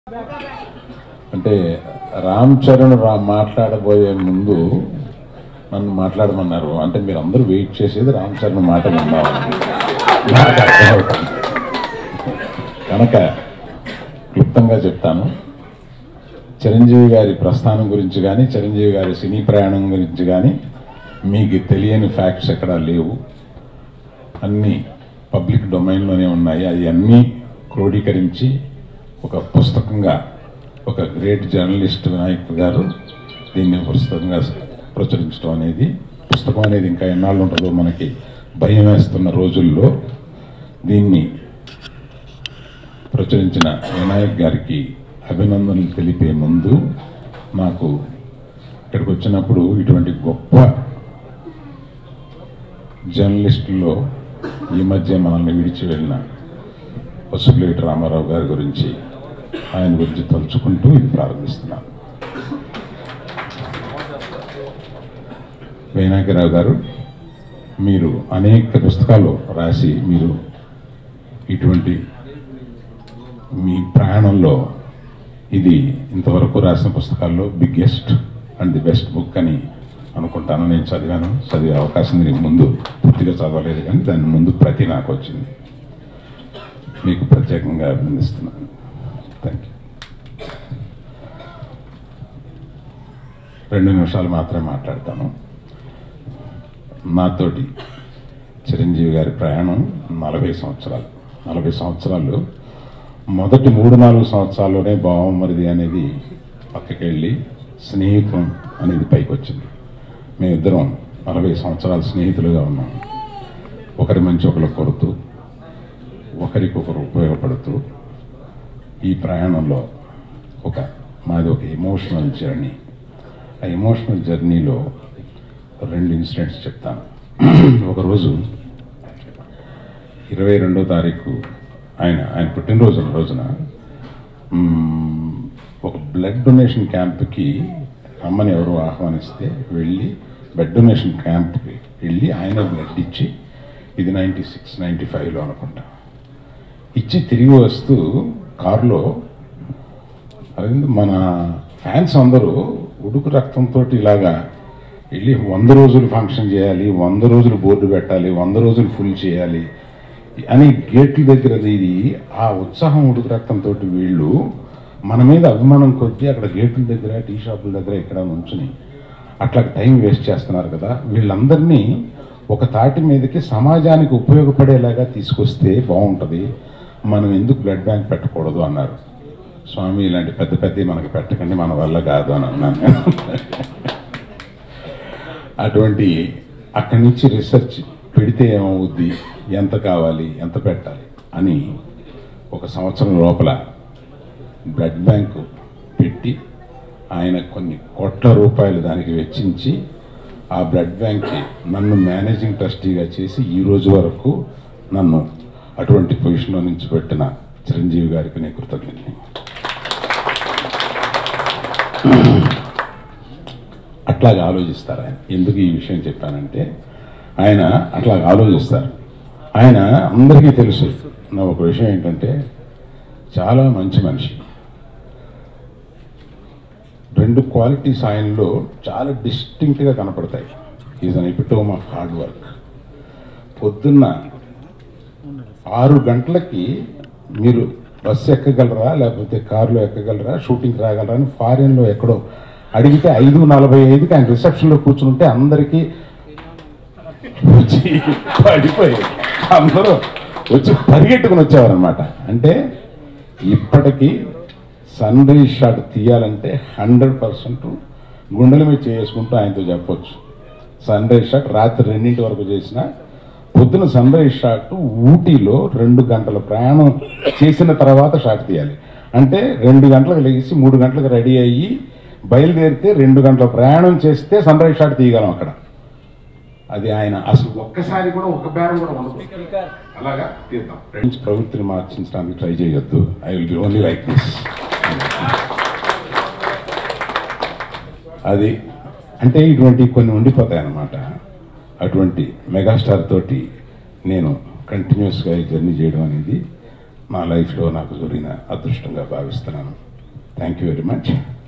అంటే రామ్ చరణ్ మాట్లాడబోయే ముందు నన్ను మాట్లాడమన్నారు. అంటే మీరు అందరూ వెయిట్ చేసేది రామ్ చరణ్ మాట విన్నామని నాకు అర్థమవుతుంది. కనుక క్లుప్తంగా చెప్తాను. చిరంజీవి గారి ప్రస్థానం గురించి కానీ, చిరంజీవి గారి సినీ ప్రయాణం గురించి కానీ మీకు తెలియని ఫ్యాక్ట్స్ ఎక్కడా లేవు. అన్నీ పబ్లిక్ డొమైన్లోనే ఉన్నాయి. అవి అన్నీ క్రోడీకరించి ఒక పుస్తకంగా ఒక గ్రేట్ జర్నలిస్ట్ వినాయక్ గారు దీన్ని పుస్తకంగా ప్రచురించడం అనేది, పుస్తకం అనేది ఇంకా ఎన్నాళ్ళు ఉంటుందో మనకి భయం వేస్తున్న రోజుల్లో దీన్ని ప్రచురించిన వినాయక్ గారికి అభినందనలు తెలిపే ముందు, నాకు ఇక్కడికి వచ్చినప్పుడు ఇటువంటి గొప్ప జర్నలిస్టుల్లో ఈ మధ్య మనల్ని విడిచి వెళ్ళిన పసుపులేటి రామారావు గారి గురించి, ఆయన గురించి తలుచుకుంటూ ఇది ప్రారంభిస్తున్నాను. వినాయకరావు గారు, మీరు అనేక పుస్తకాలు రాసి, మీరు ఇటువంటి మీ ప్రయాణంలో ఇది ఇంతవరకు రాసిన పుస్తకాల్లో biggest and the best book అని అనుకుంటాను. నేను చదివే అవకాశం దీనికి ముందు పూర్తిగా చదవలేదు, కానీ దాని ముందు ప్రతి నాకు వచ్చింది. మీకు ప్రత్యేకంగా అభినందిస్తున్నాను. Thank you. 2 నిమిషాలు మాత్రమే మాట్లాడతాను. నాతోటి చిరంజీవి గారి ప్రయాణం 40 సంవత్సరాలు. 40 సంవత్సరాలు మొదటి 3-4 సంవత్సరాల్లోనే బావమరిది అనేది పక్కకి వెళ్ళి స్నేహితం అనేది పైకి వచ్చింది. మేమిద్దరం 40 సంవత్సరాలు స్నేహితులుగా ఉన్నాం. ఒకరి మంచి ఒకరు కొడుతూ, ఒకరికొకరు ఉపయోగపడుతూ ఈ ప్రయాణంలో మాది ఒక ఎమోషనల్ జర్నీ. ఆ ఎమోషనల్ జర్నీలో 2 ఇన్సిడెంట్స్ చెప్తాను. ఒకరోజు 22వ తారీఖు ఆయన పుట్టినరోజు రోజున ఒక బ్లడ్ డొనేషన్ క్యాంప్కి రమ్మని ఎవరు ఆహ్వానిస్తే వెళ్ళి బ్లడ్ డొనేషన్ క్యాంప్కి వెళ్ళి ఆయన బ్లడ్ ఇచ్చి, ఇది 96-95లో అనుకుంటా, ఇచ్చి తిరిగి వస్తూ కారులో మన ఫ్యాన్స్ అందరూ ఉడుకు రక్తంతో ఇలాగా వెళ్ళి 100 రోజులు ఫంక్షన్ చేయాలి, 100 రోజులు బోర్డు పెట్టాలి, 100 రోజులు ఫుల్ చేయాలి అని గేట్ల దగ్గర ఇది ఆ ఉత్సాహం ఉడుకు రక్తంతో వీళ్ళు మన మీద అభిమానం కొద్దీ అక్కడ గేట్ల దగ్గర, టీ షాపుల దగ్గర ఇక్కడ నుంచుని అట్లా టైం వేస్ట్ చేస్తున్నారు కదా, వీళ్ళందరినీ ఒక తాటి మీదకి సమాజానికి ఉపయోగపడేలాగా తీసుకొస్తే బాగుంటుంది, మనం ఎందుకు బ్లడ్ బ్యాంక్ పెట్టకూడదు అన్నారు. స్వామి, ఇలాంటి పెద్ద పెద్ద మనకి పెట్టకండి, మన వల్ల కాదు అని అన్నాను. అటువంటి అక్కడి నుంచి రీసెర్చ్ పెడితే ఏమవుద్ది, ఎంత కావాలి, ఎంత పెట్టాలి అని 1 సంవత్సరం లోపల బ్లడ్ బ్యాంకు పెట్టి ఆయన కొన్ని కోట్ల రూపాయలు దానికి వెచ్చించి ఆ బ్లడ్ బ్యాంక్కి నన్ను మేనేజింగ్ ట్రస్టీగా చేసి ఈ రోజు వరకు నన్ను అటువంటి పొజిషన్లో నుంచి పెట్టిన చిరంజీవి గారికి నేను కృతజ్ఞతని. అట్లాగా ఆలోచిస్తారు ఆయన. ఎందుకు ఈ విషయం చెప్పానంటే, ఆయన అట్లాగా ఆలోచిస్తారు. ఆయన అందరికీ తెలుసు. నా ఒక విషయం ఏంటంటే, చాలా మంచి మనిషి. 2 క్వాలిటీస్ ఆయనలో చాలా డిస్టింక్ట్గా కనపడతాయి. Is an epitome of hard work. పొద్దున్న 6 గంటలకి మీరు బస్సు ఎక్కగలరా, లేకపోతే కారులో ఎక్కగలరా, షూటింగ్కి రాగలరా అని ఫారిన్లో ఎక్కడో అడిగితే 5:45కి ఆయన రిసెప్షన్లో కూర్చుంటే అందరికీ వచ్చి పడిపోయి అందరూ వచ్చి పరిగెట్టుకుని వచ్చేవారనమాట. అంటే ఇప్పటికీ సన్ రైజ్ షాట్ తీయాలంటే 100% గుండెల మీద చేసుకుంటూ ఆయనతో చెప్పొచ్చు. సన్ రైజ్ షాట్ రాత్రి 2 వరకు చేసిన, పొద్దున సన్ రైజ్ షాట్ ఊటీలో 2 గంటల ప్రయాణం చేసిన తర్వాత షాట్ తీయాలి. అంటే 2 గంటలకు లేచి 3 గంటలకు రెడీ అయ్యి బయలుదేరితే 2 గంటల ప్రయాణం చేస్తే సన్ రైజ్ షాట్ తీయగలం అక్కడ. అది ఆయన అసలు ఒక్కసారి కూడా ఒక బేరం కూడా ఉండదు. అలాగా తీద్దాం. ఫ్రెండ్స్, ప్రవృత్తిని మార్చించడానికి ట్రై చేయొద్దు. I will be only like this. అది అంటే ఇటువంటి కొన్ని ఉండిపోతాయి అన్నమాట. అటువంటి మెగాస్టార్ తోటి నేను కంటిన్యూస్గా ఈ జర్నీ చేయడం అనేది నా లైఫ్లో నాకు జరిగిన అదృష్టంగా భావిస్తున్నాను. Thank you very much.